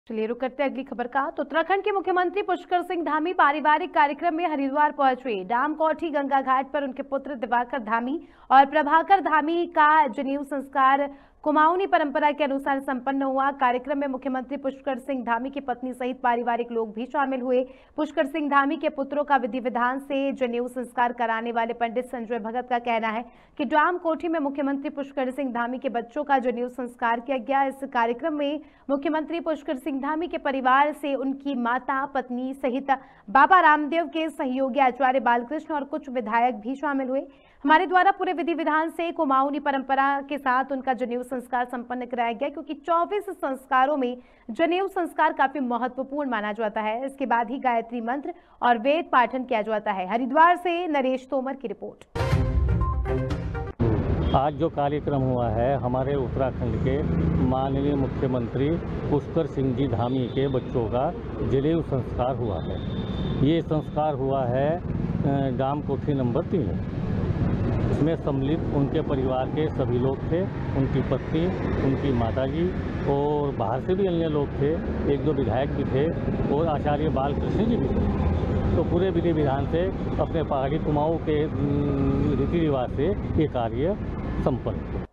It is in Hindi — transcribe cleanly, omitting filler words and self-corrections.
चलिए रुक करते हैं अगली खबर का। तो उत्तराखंड के मुख्यमंत्री पुष्कर सिंह धामी पारिवारिक कार्यक्रम में हरिद्वार पहुंचे। डाम कोठी गंगा घाट पर उनके पुत्र दिवाकर धामी और प्रभाकर धामी का जनेऊ संस्कार कुमाऊनी परंपरा के अनुसार संपन्न हुआ। कार्यक्रम में मुख्यमंत्री पुष्कर सिंह धामी की पत्नी सहित पारिवारिक लोग भी शामिल हुए। पुष्कर सिंह धामी के पुत्रों का विधि विधान से जनेऊ संस्कार कराने वाले पंडित संजय भगत का कहना है कि डाम कोठी में मुख्यमंत्री पुष्कर सिंह धामी के बच्चों का जनेऊ संस्कार किया गया। इस कार्यक्रम में मुख्यमंत्री पुष्कर सिंह धामी के परिवार से उनकी माता, पत्नी सहित बाबा रामदेव के सहयोगी आचार्य बालकृष्ण और कुछ विधायक भी शामिल हुए। हमारे द्वारा पूरे विधि विधान से कुमाऊनी परंपरा के साथ उनका जनेऊ संस्कार संपन्न कराया गया, क्योंकि 24 संस्कारों में जनेऊ संस्कार काफी महत्वपूर्ण माना जाता है। इसके बाद ही गायत्री मंत्र और वेद पाठन किया जाता है। हरिद्वार से नरेश तोमर की रिपोर्ट। आज जो कार्यक्रम हुआ है, हमारे उत्तराखंड के माननीय मुख्यमंत्री पुष्कर सिंह जी धामी के बच्चों का जनेऊ संस्कार हुआ है। ये संस्कार हुआ है डाम कोठी नंबर 3। इसमें सम्मिलित उनके परिवार के सभी लोग थे, उनकी पत्नी, उनकी माताजी और बाहर से भी अन्य लोग थे, 1-2 विधायक भी थे और आचार्य बालकृष्ण जी भी थे। तो पूरे विधि विधान से अपने पहाड़ी कुमाऊं के रीति रिवाज से ये कार्य संपन्न हुआ।